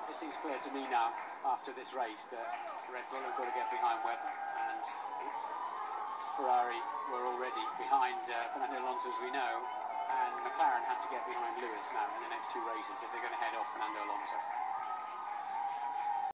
It seems clear to me now, after this race, that Red Bull have got to get behind Webber, and Ferrari were already behind Fernando Alonso, as we know, and McLaren have to get behind Lewis now in the next two races if they're going to head off Fernando Alonso.